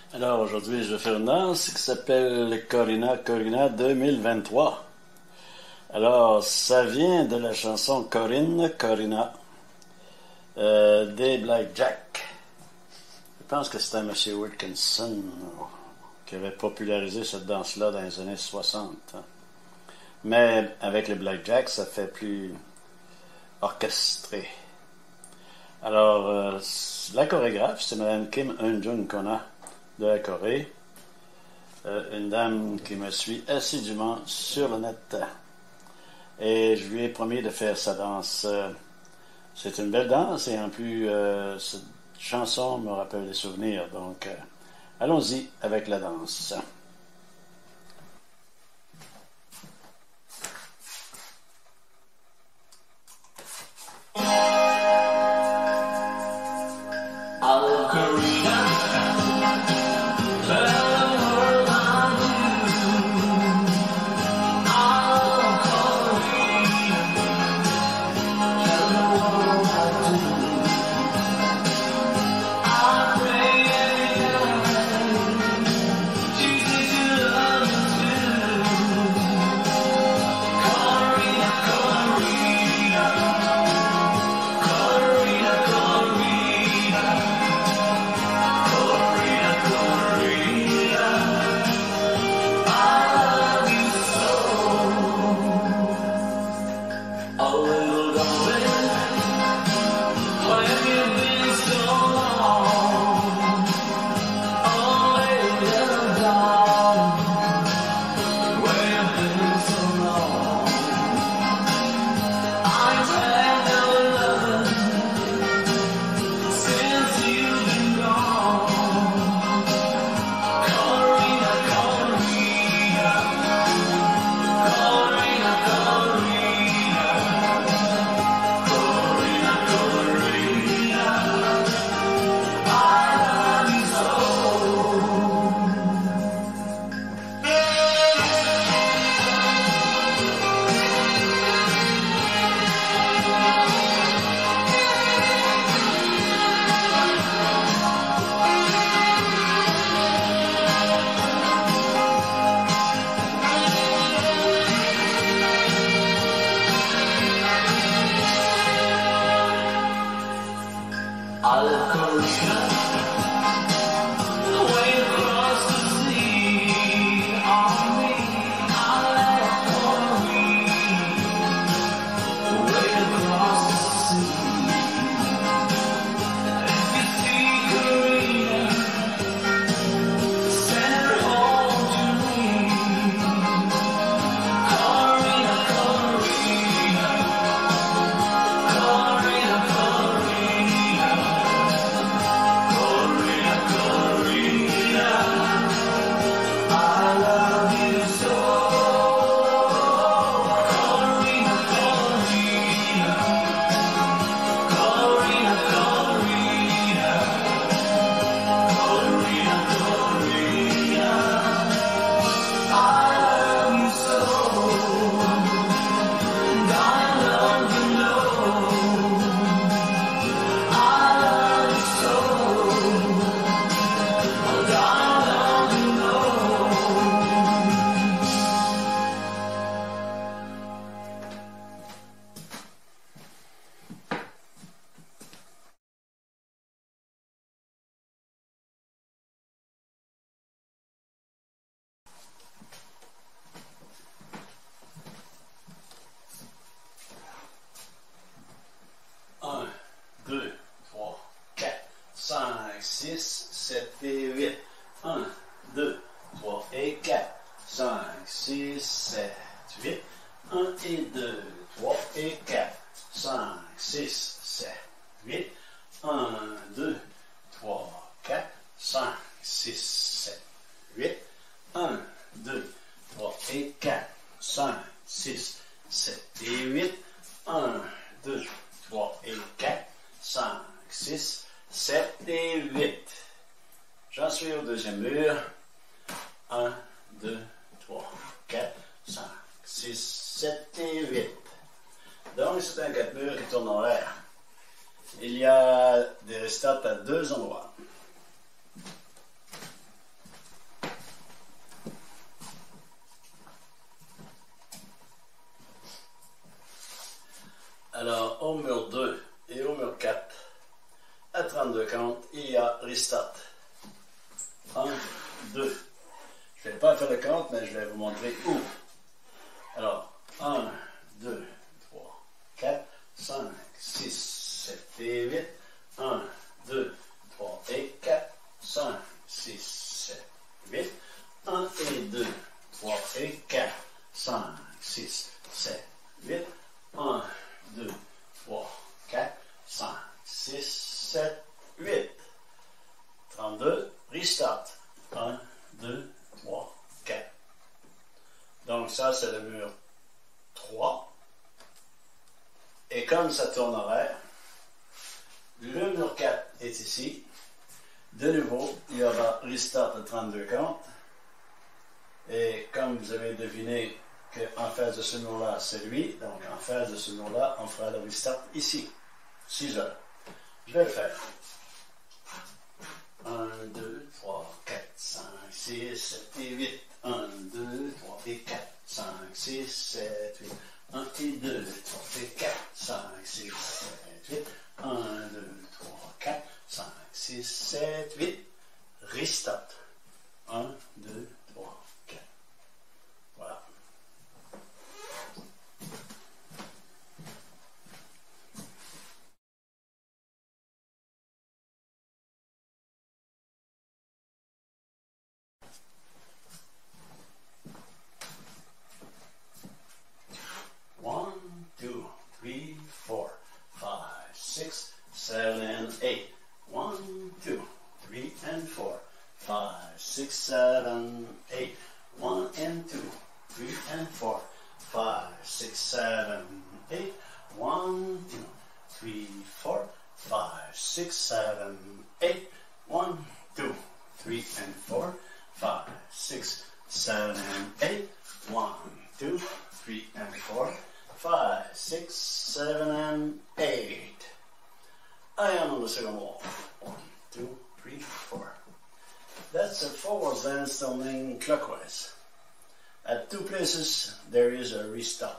Alors aujourd'hui, je vais faire une danse qui s'appelle Corina 2023. Alors, ça vient de la chanson Corina des Blackjack. Je pense que c'était M. Wilkinson qui avait popularisé cette danse-là dans les années 60. Mais avec les Blackjack, ça fait plus orchestré. Alors, la chorégraphe, c'est Mme Kim Eun-jung Kona de la Corée, une dame qui me suit assidûment sur le net. Et je lui ai promis de faire sa danse. C'est une belle danse et en plus, cette chanson me rappelle des souvenirs. Donc, allons-y avec la danse. Un, deux, trois, quatre, cinq, six, sept et huit. Un, deux, trois et quatre, cinq, six, sept, huit. Un et deux, trois et quatre, cinq, six, sept, huit. Un, deux, trois, quatre, cinq, six, sept, huit. Un, deux, trois et quatre, cinq, six, sept et huit. Un, deux, 3 et 4, 5, 6, 7 et 8. J'en suis au deuxième mur. 1, 2, 3, 4, 5, 6, 7 et 8. Donc, c'est un 4 murs qui tourne en l'air. Il y a des restarts à deux endroits. 1, 2. Je ne vais pas faire le compte, mais je vais vous montrer où. Alors, 1, 2, 3, 4, 5, 6, 7 et 8. 1, 2, 3 et 4, 5, 6, 7, 8. 1 et 2, 3 et 4, 5, 6, 7, 8. 1, 2, 3, 4, 5, 6, 7, 8. 32, restart. 1, 2, 3, 4. Donc ça, c'est le mur 3. Et comme ça tournerait, le mur 4 est ici. De nouveau, il y aura restart de 32 comptes. Et comme vous avez deviné qu'en face de ce mur-là, c'est lui, donc en face de ce mur-là, on fera le restart ici. 6 heures. Je vais le faire. 1, 2, 3, 4, 5, 6, 7 et 8. 1, 2, 3 et 4, 5, 6, 7, 8. 1 et 2, 3 et 4, 5, 6, 7, 8. 1, 2, 3, 4, 5, 6, 7, 8. Restart. 1, 2, 3, 4. Voilà. One, two, three, 4, 5, 6, 7, and 8. 1, 2, 3, and 4, 5, 6, 7, 8. 1 and 2, 3 and 4, 5, 6, 7, 8. 1, 2, 3, 4, 5, 6, 7, 8. 1, 2, 3 and 4, 5, 6, 7, 8. 1, 2, 3 and 4, 5, 6, 7, and 8. I am on the second wall. 1, 2, 3, 4. That's a forward dance turning clockwise. At 2 places, there is a restart.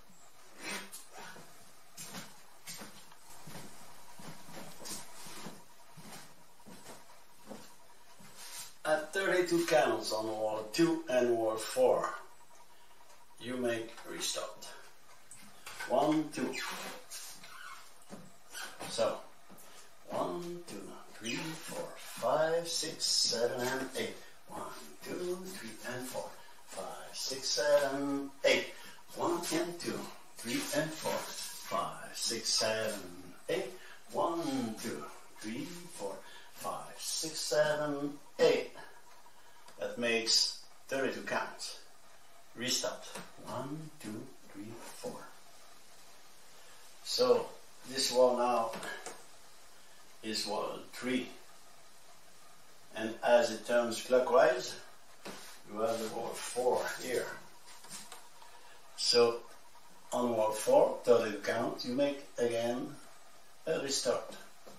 At 32 counts on wall 2 and wall 4, you make restart. 1, 2. So, 1, 2, 3, 4, 5, 6, 7, and 8. 1, 2, 3, and 4, 5, 6, 7, 8. 1 and 2, 3 and 4, 5, 6, 7, 8. 1, 2, 3, 4, 5, 6, 7, 8. That makes 32 counts. Restart. 1, 2, 3, 4. So this wall now is wall 3. And as it turns clockwise, you have the wall 4 here. So on wall 4, 32 count, you make again a restart.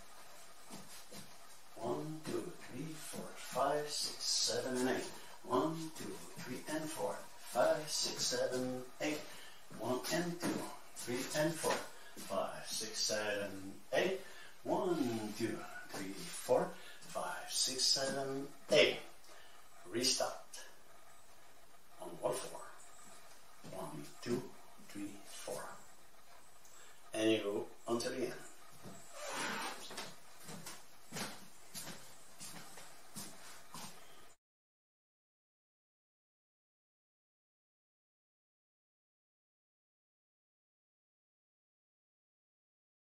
1, 2, 3, 4, 5, 6, 7, and 8. 1, 2, 3, and 4, 5, 6, 7, 8. 1 and 2, 3 and 4, 5, 6, 7, 8. 1, 2, 3, 4, 5, 6, 7, 8. Restart. On wall 4. 1, 2, 3, 4. And you go until the end.